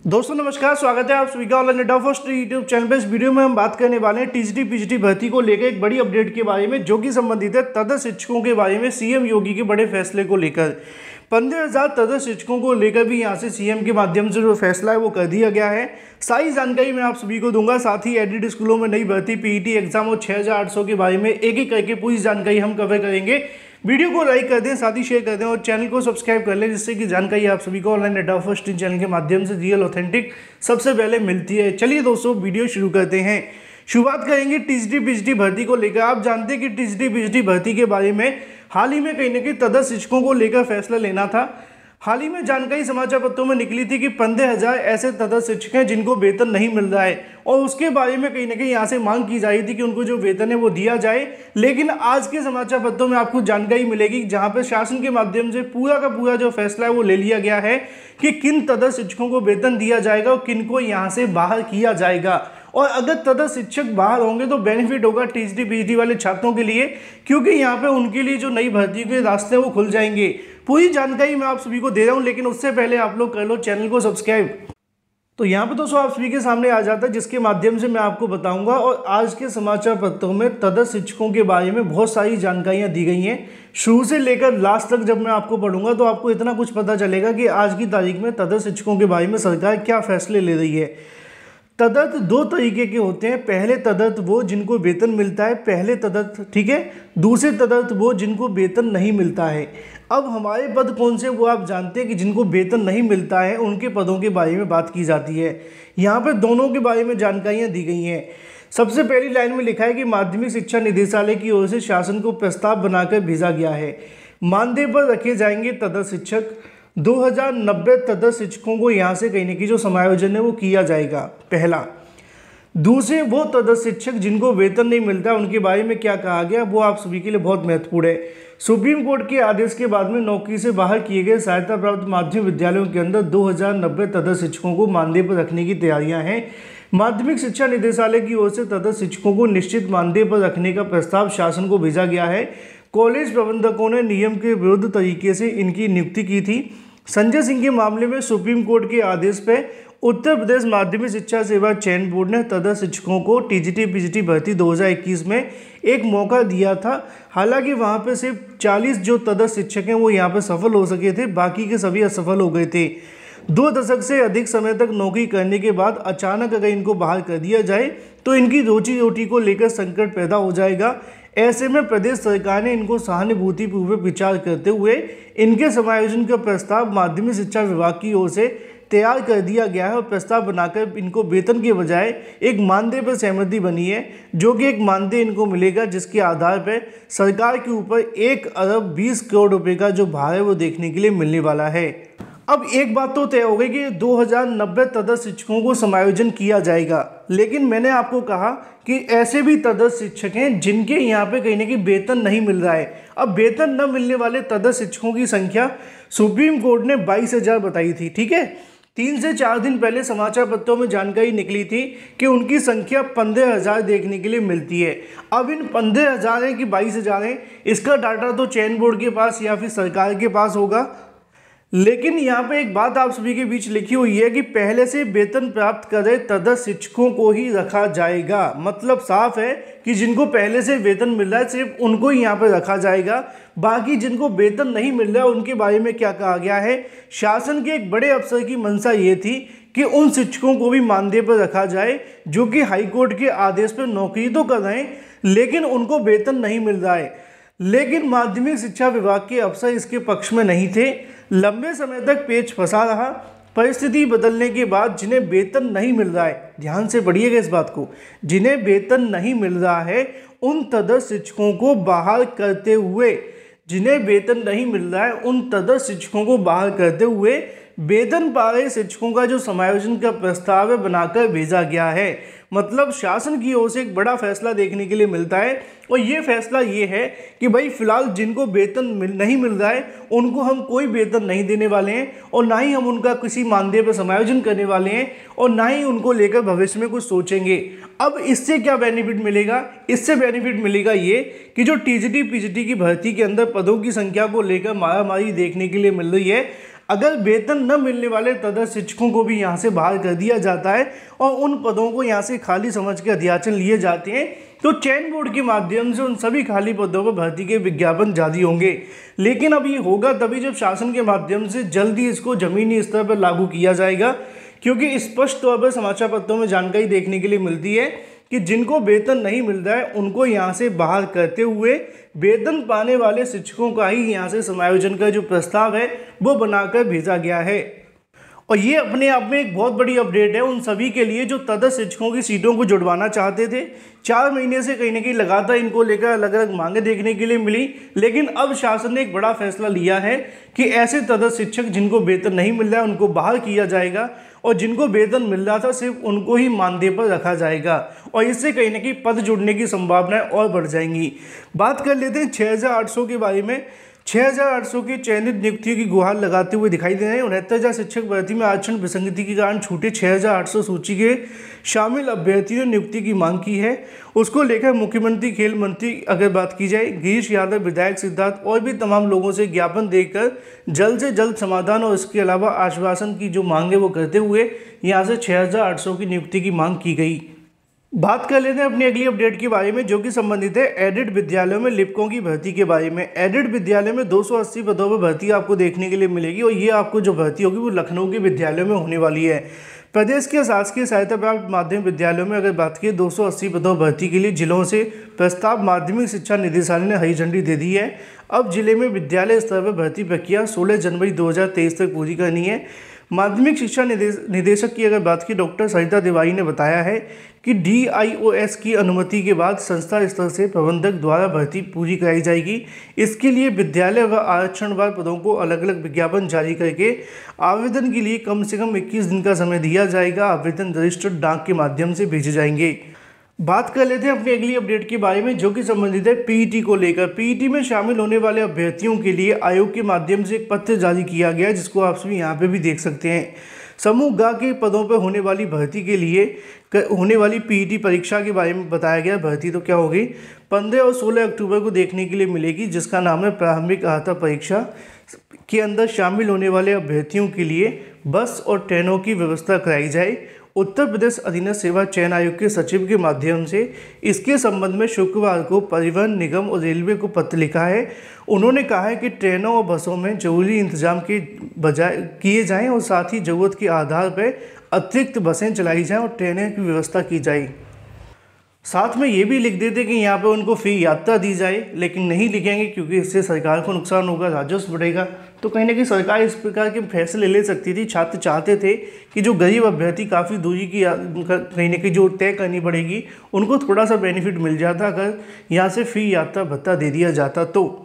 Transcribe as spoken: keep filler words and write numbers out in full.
दोस्तों नमस्कार, स्वागत है आप सभी का online net first YouTube channel पर। इस वीडियो में हम बात करने वाले हैं टीजीटी पीजीटी भर्ती को लेकर एक बड़ी अपडेट के बारे में, जो कि संबंधित है तदर्थ शिक्षकों के बारे में सीएम योगी के बड़े फैसले को लेकर। पंद्रह हजार तदर्थ शिक्षकों को लेकर भी यहां से सीएम के माध्यम से जो फैसला है वो कर दिया गया है। सारी जानकारी मैं आप सभी को दूंगा। साथ ही एडिड स्कूलों में नई भर्ती पीईटी एग्जाम और छह हजार आठ सौ के बारे में एक एक करके पूरी जानकारी हम कवर करेंगे। वीडियो को लाइक कर दें, साथ ही शेयर कर दें और चैनल को सब्सक्राइब कर लें, जिससे कि जानकारी आप सभी को ऑनलाइन नेट फर्स्ट चैनल के माध्यम से रियल ऑथेंटिक सबसे पहले मिलती है। चलिए दोस्तों वीडियो शुरू करते हैं। शुरुआत करेंगे टीजीटी पीजीटी भर्ती को लेकर। आप जानते हैं कि टीजीटी पीजीटी भर्ती के बारे में हाल ही में कहीं ना कहीं तदर्थ शिक्षकों को लेकर फैसला लेना था। हाल ही में जानकारी समाचार पत्रों में निकली थी कि पंद्रह हजार ऐसे तदर्थ शिक्षक हैं जिनको वेतन नहीं मिल रहा है, और उसके बारे में कहीं ना कहीं यहाँ से मांग की जा रही थी कि उनको जो वेतन है वो दिया जाए। लेकिन आज के समाचार पत्रों में आपको जानकारी मिलेगी जहाँ पर शासन के माध्यम से पूरा का पूरा जो फैसला है वो ले लिया गया है कि किन तदर्थ शिक्षकों को वेतन दिया जाएगा और किन को यहाँ से बाहर किया जाएगा। और अगर तदर्थ शिक्षक बाहर होंगे तो बेनिफिट होगा टीजीटी पीजीटी वाले छात्रों के लिए, क्योंकि यहाँ पे उनके लिए जो नई भर्ती के रास्ते हैं वो खुल जाएंगे। पूरी जानकारी मैं आप सभी को दे रहा हूँ, लेकिन उससे पहले आप लोग कर लो चैनल को सब्सक्राइब। तो यहाँ पे दोस्तों आप सभी के सामने आ जाता है, जिसके माध्यम से मैं आपको बताऊंगा। और आज के समाचार पत्रों में तदर्थ शिक्षकों के बारे में बहुत सारी जानकारियाँ दी गई हैं। शुरू से लेकर लास्ट तक जब मैं आपको पढ़ूंगा तो आपको इतना कुछ पता चलेगा कि आज की तारीख में तदर्थ शिक्षकों के बारे में सरकार क्या फैसले ले रही है। तदर्थ दो तरीके के होते हैं। पहले तदर्थ वो जिनको वेतन मिलता है, पहले तदर्थ, ठीक है। दूसरे तदर्थ वो जिनको वेतन नहीं मिलता है। अब हमारे पद कौन से वो आप जानते हैं कि जिनको वेतन नहीं मिलता है उनके पदों के बारे में बात की जाती है। यहाँ पर दोनों के बारे में जानकारियाँ दी गई हैं। सबसे पहली लाइन में लिखा है कि माध्यमिक शिक्षा निदेशालय की ओर से शासन को प्रस्ताव बनाकर भेजा गया है। मानदेय पर रखे जाएंगे तदर्थ शिक्षक। दो हज़ार नब्बे तदर्थ शिक्षकों को यहाँ से कहीं ना कहीं जो समायोजन है वो किया जाएगा, पहला। दूसरे वो तदर्थ शिक्षक जिनको वेतन नहीं मिलता उनके बारे में क्या कहा गया वो आप सभी के लिए बहुत महत्वपूर्ण है। सुप्रीम कोर्ट के आदेश के बाद में नौकरी से बाहर किए गए सहायता प्राप्त माध्यमिक विद्यालयों के अंदर दो हज़ार नब्बे तदर्थ शिक्षकों को मानदेय पर रखने की तैयारियां हैं। माध्यमिक शिक्षा निदेशालय की ओर से तदर्थ शिक्षकों को निश्चित मानदेय पर रखने का प्रस्ताव शासन को भेजा गया है। कॉलेज प्रबंधकों ने नियम के विरुद्ध तरीके से इनकी नियुक्ति की थी। संजय सिंह के मामले में सुप्रीम कोर्ट के आदेश पर उत्तर प्रदेश माध्यमिक शिक्षा सेवा चयन बोर्ड ने तदर्थ शिक्षकों को टीजीटी पीजीटी भर्ती दो हज़ार इक्कीस में एक मौका दिया था। हालांकि वहां पे सिर्फ चालीस जो तदर्थ शिक्षक हैं वो यहाँ पे सफल हो सके थे, बाकी के सभी असफल हो गए थे। दो दशक से अधिक समय तक नौकरी करने के बाद अचानक अगर इनको बाहर कर दिया जाए तो इनकी रोजी रोटी को लेकर संकट पैदा हो जाएगा। ऐसे में प्रदेश सरकार ने इनको सहानुभूतिपूर्वक विचार करते हुए इनके समायोजन का प्रस्ताव माध्यमिक शिक्षा विभाग की ओर से तैयार कर दिया गया है और प्रस्ताव बनाकर इनको वेतन के बजाय एक मानदेय पर सहमति बनी है, जो कि एक मानदेय इनको मिलेगा जिसके आधार पर सरकार के ऊपर एक अरब बीस करोड़ रुपए का जो भार है वो देखने के लिए मिलने वाला है। अब एक बात तो तय हो गई कि दो हज़ार नब्बे तदर्थ शिक्षकों को समायोजन किया जाएगा, लेकिन मैंने आपको कहा कि ऐसे भी तदर्थ शिक्षक हैं जिनके यहाँ पे कहीं ना कहीं वेतन नहीं मिल रहा है। अब वेतन न मिलने वाले तदर्थ शिक्षकों की संख्या सुप्रीम कोर्ट ने बाईस हजार बताई थी, ठीक है। तीन से चार दिन पहले समाचार पत्रों में जानकारी निकली थी कि उनकी संख्या पंद्रह हजार देखने के लिए मिलती है। अब इन पंद्रह हजार है कि बाईस हजार है, इसका डाटा तो चयन बोर्ड के पास या फिर सरकार के पास होगा। लेकिन यहाँ पे एक बात आप सभी के बीच लिखी हुई है कि पहले से वेतन प्राप्त कर रहे तदर्थ शिक्षकों को ही रखा जाएगा। मतलब साफ है कि जिनको पहले से वेतन मिल रहा है सिर्फ उनको ही यहाँ पे रखा जाएगा। बाकी जिनको वेतन नहीं मिल रहा है उनके बारे में क्या कहा गया है। शासन के एक बड़े अफसर की मंशा ये थी कि उन शिक्षकों को भी मानदेय पर रखा जाए जो कि हाईकोर्ट के आदेश पर नौकरी तो कर रहे हैं लेकिन उनको वेतन नहीं मिल रहा है। लेकिन माध्यमिक शिक्षा विभाग के अफसर इसके पक्ष में नहीं थे। लंबे समय तक पेच फंसा रहा। परिस्थिति बदलने के बाद जिन्हें वेतन नहीं मिल रहा है, ध्यान से पढ़िएगा इस बात को, जिन्हें वेतन नहीं मिल रहा है उन तदर्थ शिक्षकों को बाहर करते हुए जिन्हें वेतन नहीं मिल रहा है उन तदर्थ शिक्षकों को बाहर करते हुए वेतन पा रहे शिक्षकों का जो समायोजन का प्रस्ताव है बनाकर भेजा गया है। मतलब शासन की ओर से एक बड़ा फैसला देखने के लिए मिलता है, और ये फैसला ये है कि भाई फिलहाल जिनको वेतन मिल नहीं मिल रहा है उनको हम कोई वेतन नहीं देने वाले हैं, और ना ही हम उनका किसी मानदेय पर समायोजन करने वाले हैं, और ना ही उनको लेकर भविष्य में कुछ सोचेंगे। अब इससे क्या बेनिफिट मिलेगा? इससे बेनिफिट मिलेगा ये कि जो टीजीटी पीजीटी की भर्ती के अंदर पदों की संख्या को लेकर मारामारी देखने के लिए मिल रही है, अगर वेतन न मिलने वाले तदर्थ शिक्षकों को भी यहाँ से बाहर कर दिया जाता है और उन पदों को यहाँ से खाली समझ के अध्याचन लिए जाते हैं तो चयन बोर्ड के माध्यम से उन सभी खाली पदों पर भर्ती के विज्ञापन जारी होंगे। लेकिन अब ये होगा तभी जब शासन के माध्यम से जल्दी इसको जमीनी स्तर पर लागू किया जाएगा, क्योंकि स्पष्ट तौर पर समाचार पत्रों में जानकारी देखने के लिए मिलती है कि जिनको वेतन नहीं मिल रहा है उनको यहाँ से बाहर करते हुए वेतन पाने वाले शिक्षकों का ही यहाँ से समायोजन का जो प्रस्ताव है वो बनाकर भेजा गया है। और ये अपने आप में एक बहुत बड़ी अपडेट है उन सभी के लिए जो तदर्थ शिक्षकों की सीटों को जुड़वाना चाहते थे। चार महीने से कहीं ना कहीं लगातार इनको लेकर अलग अलग मांगे देखने के लिए मिली, लेकिन अब शासन ने एक बड़ा फैसला लिया है कि ऐसे तदर्थ शिक्षक जिनको वेतन नहीं मिल रहा है उनको बाहर किया जाएगा और जिनको वेतन मिल रहा था सिर्फ उनको ही मानदेय पर रखा जाएगा और इससे कहीं ना कहीं पद जुड़ने की संभावनाएं और बढ़ जाएंगी। बात कर लेते हैं छः हज़ार आठ सौ के बारे में। छः हज़ार आठ सौ की चयनित नियुक्तियों की गुहार लगाते हुए दिखाई दे रहे हैं। उनहत्तर हज़ार शिक्षक भर्ती में आरक्षण विसंगति के कारण छूटे छः हज़ार आठ सौ सूची के शामिल अभ्यर्थियों ने नियुक्ति की मांग की है। उसको लेकर मुख्यमंत्री, खेल मंत्री अगर बात की जाए, गिरीश यादव, विधायक सिद्धार्थ और भी तमाम लोगों से ज्ञापन देकर जल्द से जल्द समाधान और इसके अलावा आश्वासन की जो मांग है वो करते हुए यहाँ से छः हज़ार आठ सौ की नियुक्ति की मांग की गई। बात कर लेते हैं अपनी अगली अपडेट के बारे में जो कि संबंधित है एडेड विद्यालयों में लिपिकों की भर्ती के बारे में। एडेड विद्यालय में दो सौ अस्सी पदों पर भर्ती आपको देखने के लिए मिलेगी और ये आपको जो भर्ती होगी वो लखनऊ के विद्यालयों में होने वाली है। प्रदेश के शासकीय सहायता प्राप्त माध्यमिक विद्यालयों में अगर बात की दो सौ अस्सी पदों भर्ती के लिए जिलों से प्रस्ताव माध्यमिक शिक्षा निदेशालय ने हरी झंडी दे दी है। अब जिले में विद्यालय स्तर पर भर्ती प्रक्रिया सोलह जनवरी दो हज़ार तेईस तक पूरी करनी है। माध्यमिक शिक्षा निदेश निदेशक की अगर बात की डॉक्टर सरिता तिवारी ने बताया है कि डी आई ओ एस की अनुमति के बाद संस्था स्तर से प्रबंधक द्वारा भर्ती पूरी कराई जाएगी। इसके लिए विद्यालय व आरक्षणवार पदों को अलग अलग विज्ञापन जारी करके आवेदन के लिए कम से कम इक्कीस दिन का समय दिया जाएगा। आवेदन रजिस्टर्ड डाक के माध्यम से भेजे जाएंगे। बात कर लेते हैं अपनी अगली अपडेट के बारे में जो कि संबंधित है पीईटी को लेकर। पीईटी में शामिल होने वाले अभ्यर्थियों के लिए आयोग के माध्यम से एक पत्र जारी किया गया जिसको आप सभी यहाँ पे भी देख सकते हैं। समूह ग के पदों पर होने वाली भर्ती के लिए होने वाली पीईटी परीक्षा के बारे में बताया गया। भर्ती तो क्या होगी, पंद्रह और सोलह अक्टूबर को देखने के लिए मिलेगी, जिसका नाम है प्रारंभिक अर्हता परीक्षा के अंदर शामिल होने वाले अभ्यर्थियों के लिए बस और ट्रेनों की व्यवस्था कराई जाए। उत्तर प्रदेश अधीनस्थ सेवा चयन आयोग के सचिव के माध्यम से इसके संबंध में शुक्रवार को परिवहन निगम और रेलवे को पत्र लिखा है। उन्होंने कहा है कि ट्रेनों और बसों में जरूरी इंतजाम के बजाय किए जाएं और साथ ही ज़रूरत के आधार पर अतिरिक्त बसें चलाई जाएं और ट्रेनें की व्यवस्था की जाए। साथ में ये भी लिख देते कि यहाँ पे उनको फ्री यात्रा दी जाए, लेकिन नहीं लिखेंगे क्योंकि इससे सरकार को नुकसान होगा, राजस्व बढ़ेगा। तो कहीं ना कहीं सरकार इस प्रकार के फैसले ले सकती थी। छात्र चाहते थे कि जो गरीब अभ्यर्थी काफ़ी दूरी की कहीं ना कहीं जो तय करनी पड़ेगी उनको थोड़ा सा बेनिफिट मिल जाता अगर यहाँ से फ्री यात्रा भत्ता दे दिया जाता तो।